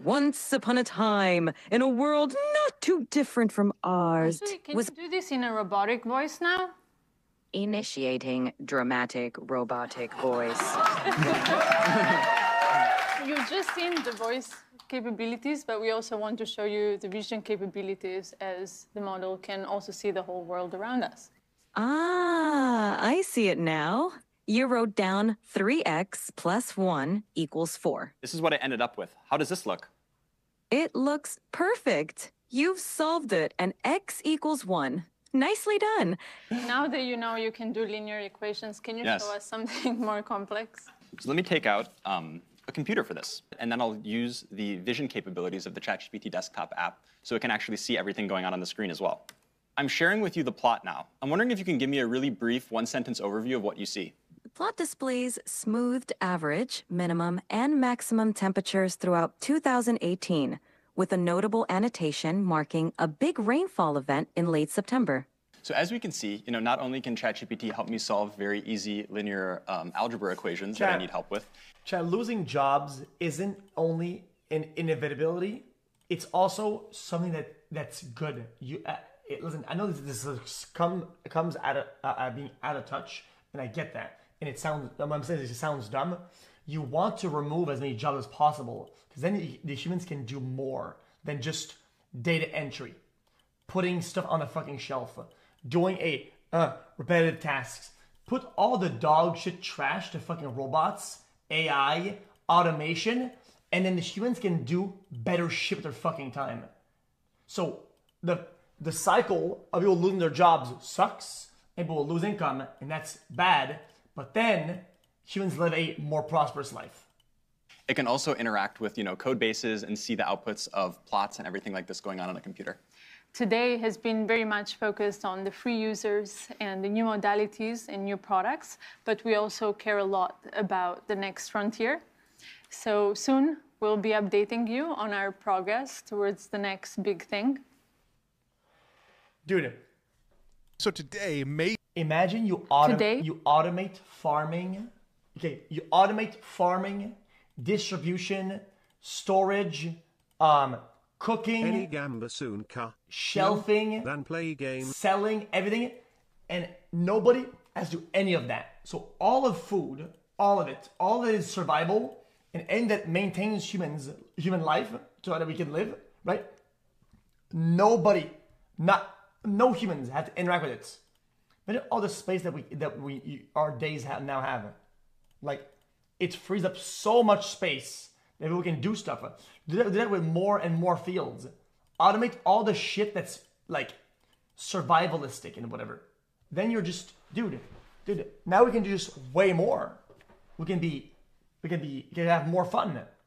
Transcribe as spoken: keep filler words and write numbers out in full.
Once upon a time, in a world not too different from ours, Actually, can was you do this in a robotic voice now? initiating dramatic robotic voice. You've just seen the voice capabilities, but we also want to show you the vision capabilities, as the model can also see the whole world around us. Ah, I see it now. You wrote down three x plus one equals four. This is what I ended up with. How does this look? It looks perfect. You've solved it, and x equals one. Nicely done. Now that you know you can do linear equations, can you Yes. show us something more complex? So let me take out um, a computer for this, and then I'll use the vision capabilities of the ChatGPT desktop app so it can actually see everything going on on the screen as well. I'm sharing with you the plot now. I'm wondering if you can give me a really brief one-sentence overview of what you see. The plot displays smoothed average, minimum, and maximum temperatures throughout two thousand eighteen, with a notable annotation marking a big rainfall event in late September. So as we can see, you know, not only can ChatGPT help me solve very easy linear um, algebra equations Chat, that I need help with. Chat, losing jobs isn't only an inevitability, it's also something that, that's good. You uh, it, Listen, I know this, this is come, comes out of uh, being out of touch, and I get that. And it sounds, what I'm saying is it sounds dumb. You want to remove as many jobs as possible, because then the, the humans can do more than just data entry, putting stuff on a fucking shelf, doing a uh, repetitive tasks. Put all the dog shit trash to fucking robots, A I, automation, and then the humans can do better shit with their fucking time. So the the cycle of people losing their jobs sucks, and people lose income, and that's bad. But then humans live a more prosperous life. It can also interact with, you know, code bases and see the outputs of plots and everything like this going on on a computer. Today has been very much focused on the free users and the new modalities and new products, but we also care a lot about the next frontier. So soon we'll be updating you on our progress towards the next big thing. Dude. So today, may imagine you automate Today? you automate farming. Okay, you automate farming, distribution, storage, um, cooking, any gamba soon ka shelving, then play game, selling, everything, and nobody has to do any of that. So all of food, all of it, all that is survival, and anything that maintains humans, human life, so that we can live, right? Nobody, not no humans have to interact with it. Imagine all the space that we that we our days have now have, like it frees up so much space that we can do stuff. Do that, do that with more and more fields. Automate all the shit that's like survivalistic and whatever. Then you're just, dude, dude. Now we can do just way more. We can be, we can be, we can have more fun.